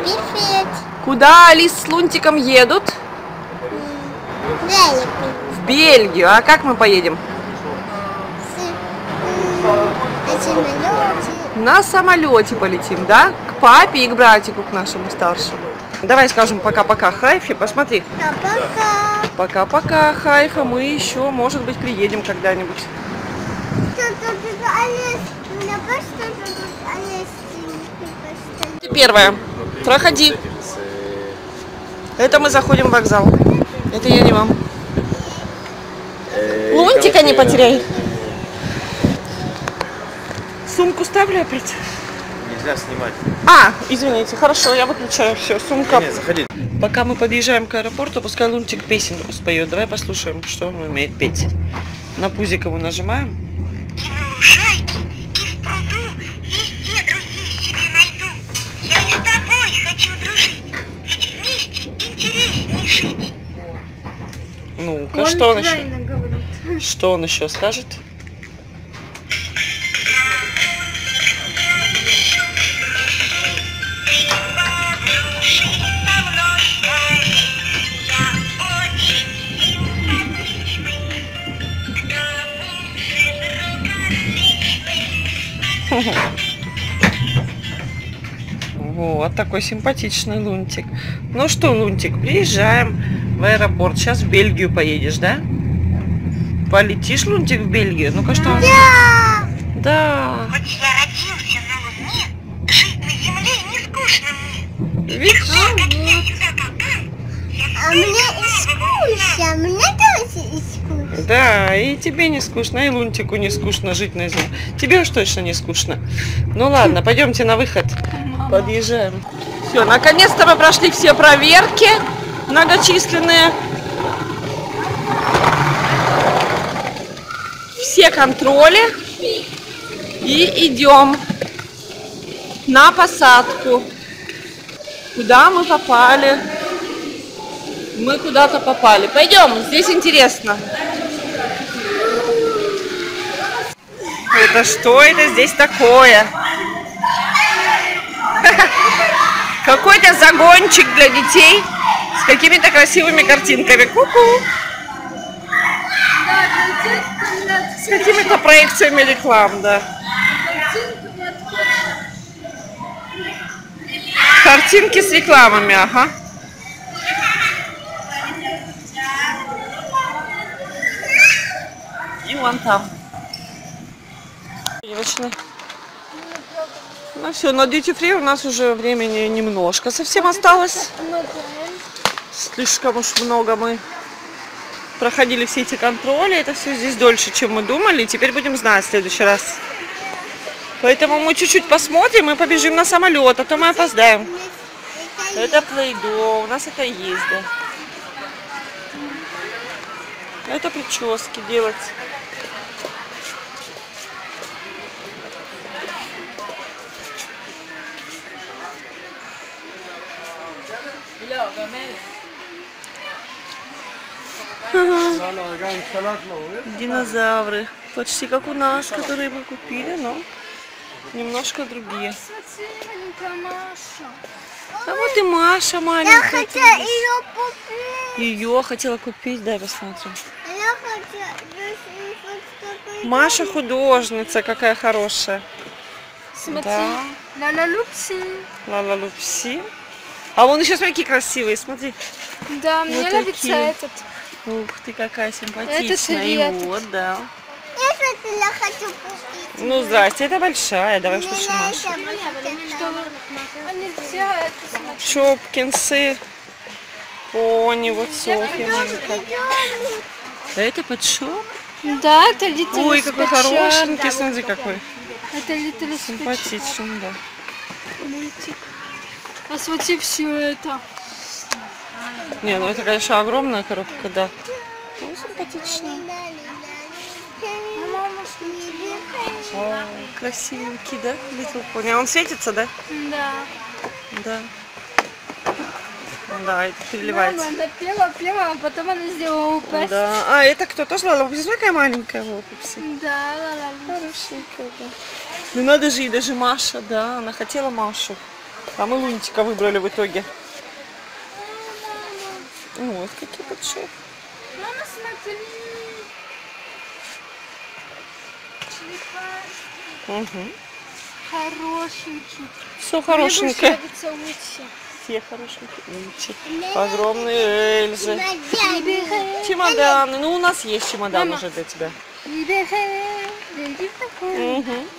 Привет. Куда Алис с Лунтиком едут? В Бельгию. А как мы поедем? На самолете полетим, да? К папе и к братику, к нашему старшему. Давай скажем пока-пока Хайфе. Посмотри. Пока. Пока-пока, Хайфа. Мы еще, может быть, приедем когда-нибудь. Ты первая. Проходи. Это мы заходим в вокзал. Это я не вам. Лунтика не потеряй. Сумку ставлю опять. Нельзя снимать. А, извините, хорошо, я выключаю все. Сумка. Нет, заходи. Пока мы подъезжаем к аэропорту, пускай Лунтик песенку споет. Давай послушаем, что он умеет петь. На пузик его нажимаем. Ну-ка, что он еще? Что он еще скажет? Вот такой симпатичный Лунтик. Ну что, Лунтик, приезжаем в аэропорт. Сейчас в Бельгию поедешь, да? Полетишь, Лунтик, в Бельгию? Ну-ка, что? Да! Да. Хоть я родился на Луне, жить на Земле не скучно мне. Видишь? Я сюда попал. А мне и скучно, мне тоже и скучно. Да, и тебе не скучно, и Лунтику не скучно жить на земле. Тебе уж точно не скучно. Ну ладно, пойдемте на выход. Подъезжаем. Все, наконец-то мы прошли все проверки многочисленные. Все контроли. И идем на посадку. Куда мы попали? Мы куда-то попали. Пойдем, здесь интересно. Это что это здесь такое? Какой-то загончик для детей с какими-то красивыми картинками. Ку-ку. С какими-то проекциями реклам, да. Картинки с рекламами, ага. И вон там. Ну все, на Duty Free у нас уже времени немножко совсем осталось. Слишком уж много мы проходили все эти контроли. Это все здесь дольше, чем мы думали. И теперь будем знать в следующий раз. Поэтому мы чуть-чуть посмотрим и побежим на самолет, а то мы опоздаем. Это Play-Doh, у нас это есть, да. Это прически делать. Динозавры. Почти как у нас, которые мы купили, но немножко другие. А вот и Маша маленькая. Я хотела ее купить. Ее хотела купить, дай посмотрим. Я хотела... Маша художница, какая хорошая. Смотри, Да. Ла-ла-лупси. Ла-ла-лупси. А вон еще смотри, какие красивые, смотри. Да, мне Вот нравится такие. этот. Ух ты, какая симпатичная. Это И цвет. вот, да. Я хочу купить. Ну, здрасте, это большая. Давай, что еще Маша. Что? А нельзя это смотреть. Чопкинсы. Пони, вот Софья маленькая. Это подшоп? Да, это Little Ой, какой Special. хорошенький, смотри какой. Это Little Special Симпатичный, да. мультик. А смотри все это. Не, ну это, конечно, огромная коробка, да. Ну, симпатичная. О, красивенький, да? Little Pony. А он светится, да? Да. Да. Да, это переливается. Мама, она пела, а потом она сделала упасть. Да. А, это кто? Тоже Лала Пупси? Какая маленькая Лала Пупси? Да, ла-ла. Хорошенькая, да. Ну надо же, и даже Маша, да, она хотела Машу. А мы Лунтика выбрали в итоге. Вот какие большие. Мама, смотри. Угу. Хорошенький. Все Мне хорошенькое. больше нравится лучше. Все хорошенькие. Лунтик. Огромные Эльзы. Чемодан. Чемоданы. Ну, у нас есть чемодан Мама. уже для тебя. Угу.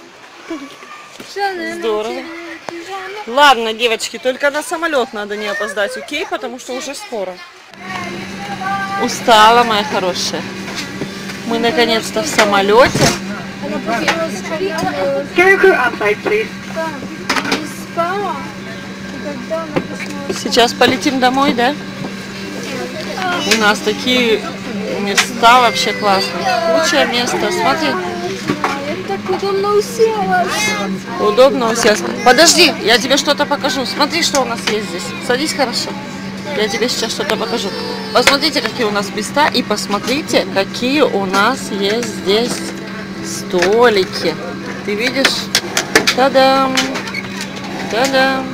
Здорово. Ладно, девочки, только на самолет надо не опоздать, окей? Потому что уже скоро. Устала, моя хорошая. Мы наконец-то в самолете. Она потеряла скорее. Scarecrow outside, please. Не спала. И когда она проснулась. Сейчас полетим домой, да? У нас такие места вообще классные. Лучшее место. Смотри, Я так удобно уселась. удобно уселась. Подожди, я тебе что-то покажу. Смотри, что у нас есть здесь. Садись хорошо. Я тебе сейчас что-то покажу. Посмотрите, какие у нас места. И посмотрите, какие у нас есть здесь столики. Ты видишь? Та-дам! Та-дам!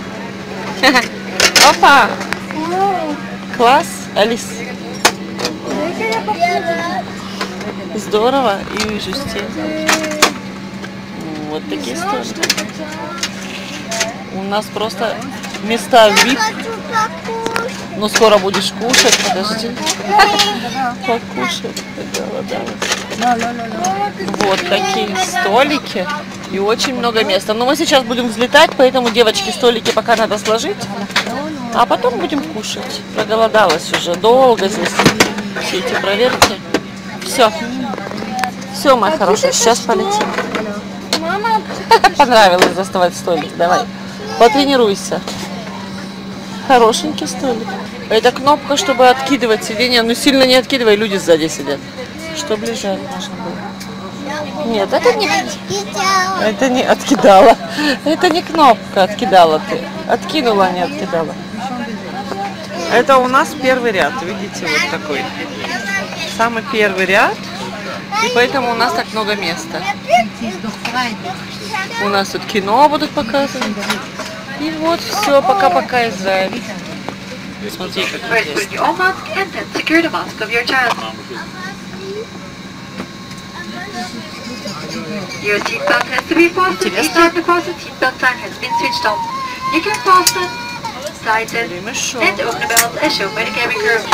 Опа! Вау. Класс, Алис. Дай-ка я попробую. Здорово. И вижу стены. Вот такие Знала, столики. что хотела. У нас просто места VIP. Хочу покушать. Ну, скоро будешь кушать, подожди. Покушать. Вот такие столики. И очень много места. Но мы сейчас будем взлетать, поэтому, девочки, столики пока надо сложить. А потом будем кушать. Проголодалась уже. Долго здесь. Все эти проверки. Все. Все, моя хорошая. Сейчас полетим. Мама, Понравилось доставать столик. Давай. Потренируйся. Хорошенький столик. Это кнопка, чтобы откидывать сиденье. Ну, сильно не откидывай, люди сзади сидят. Чтобы лежать можно было. Нет, это не откидала. Это не кнопка откидала ты. Откинула, а не откидала. Это у нас первый ряд. Видите, вот такой. Самый первый ряд. И поэтому у нас так много места. У нас тут кино будут показывать. И вот все, пока-пока, Израиль. Смотри, как First, put интересно. in your own mask and then secure the mask of your child. Your seatbelt has to be fastened each time the fasten seatbelt sign has been switched on. You can fasten, tighten, Время шоу. and open the belt as shown by the cabin crew.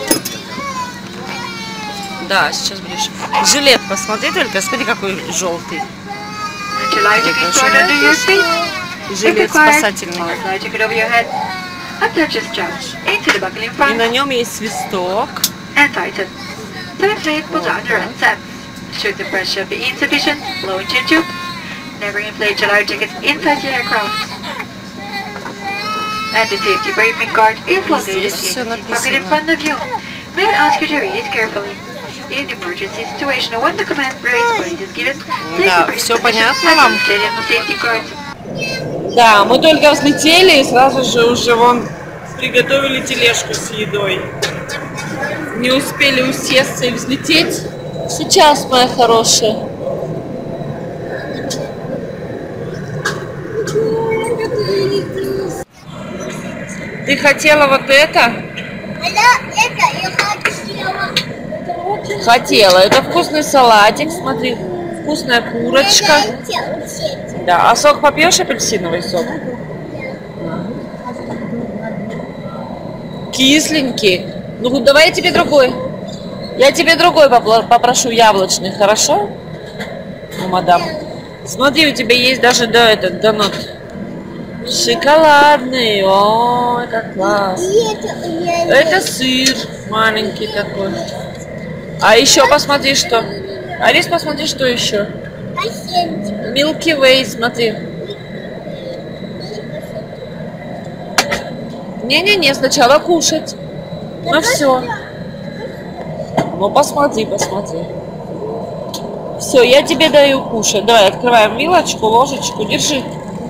Да, сейчас будешь. Жилет, посмотри только, смотри, какой желтый. Would you like to get stored under your seat? If Жилет required, спасательный. slide your over your head. Attach a strap into the buckle in И front на нем есть свисток. and tighten. To inflate, pull down the red set. Should the pressure be insufficient, blow into your tube. Never inflate your life jackets inside your aircraft. And the safety briefing card is located Здесь in всё the pocket in написано. front of you. May I ask you to read it carefully. In the emergency situation or when the command raised point is given, take Да, the briefing всё position понятно and вам? understand the safety card. Да, мы только взлетели и сразу же уже вон приготовили тележку с едой. Не успели усесться и взлететь. Сейчас, моя хорошая. Ты хотела вот это? Хотела. Это вкусный салатик, смотри. Вкусная курочка. Да, а сок попьешь, апельсиновый сок? Кисленький. Ну, давай я тебе другой. Я тебе другой попрошу, яблочный, хорошо? Ну, мадам. Смотри, у тебя есть даже, да, этот донат. Шоколадный. Ой, как класс. Это сыр маленький такой. А еще посмотри, что. Алис, посмотри, что еще. Milky Way, смотри. Не-не-не, сначала кушать. Ну все. Ну посмотри, посмотри. Все, я тебе даю кушать. Давай, открываем вилочку, ложечку, держи.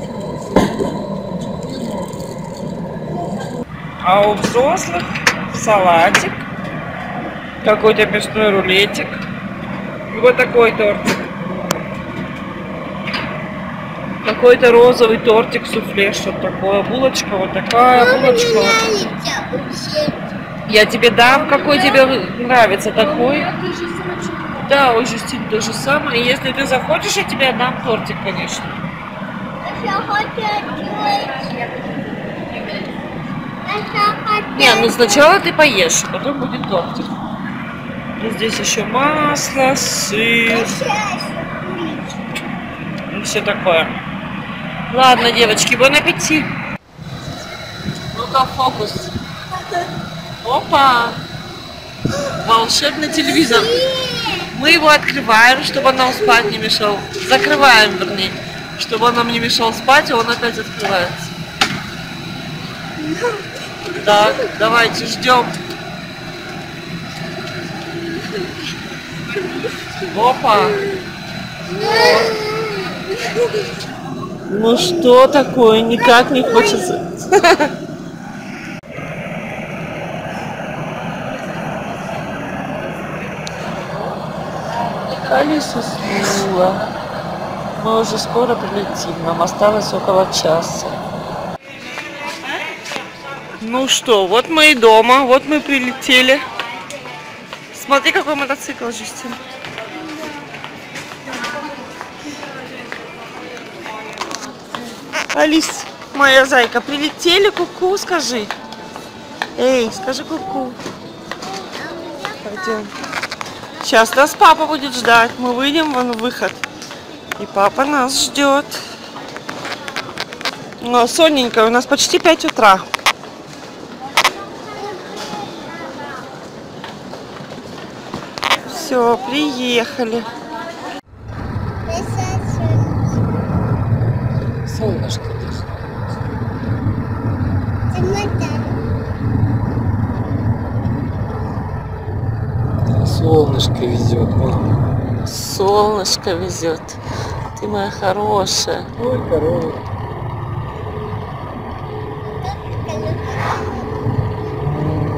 А у взрослых салатик, какой-то мясной рулетик и вот такой тортик. Как какой-то розовый тортик суфле, что-то такое. Булочка вот такая, булочка вот такая. Нравится вообще. Я тебе дам, какой тебе нравится такой. Да, у Жюстин то же самое. Если ты захочешь, я тебе отдам тортик, конечно. Я хочу делать. Не, ну сначала ты поешь, а потом будет тортик. И здесь еще масло, сыр и все такое. Ладно, девочки, бон аппетит. Ну-ка, фокус. Опа! Волшебный телевизор. Мы его открываем, чтобы он нам спать не мешал. Закрываем, вернее. Чтобы он нам не мешал спать, и он опять открывается. Так, давайте ждем. Опа! Ну что такое? Никак не хочется. Алиса уснула. Мы уже скоро прилетим. Нам осталось около часа. Ну что, вот мы и дома. Вот мы прилетели. Смотри, какой мотоцикл, Жюстин. Алис, моя зайка, прилетели, ку-ку, скажи. Эй, скажи ку-ку. Пойдем. Сейчас нас папа будет ждать. Мы выйдем вон в выход. И папа нас ждет. Но, сонненькая, у нас почти 5 утра. Все, приехали. Солнышко здесь. Солнышко везет, мама. Солнышко везет. Ты моя хорошая. Ой, корова.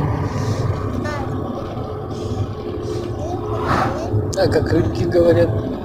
А как рыбки говорят.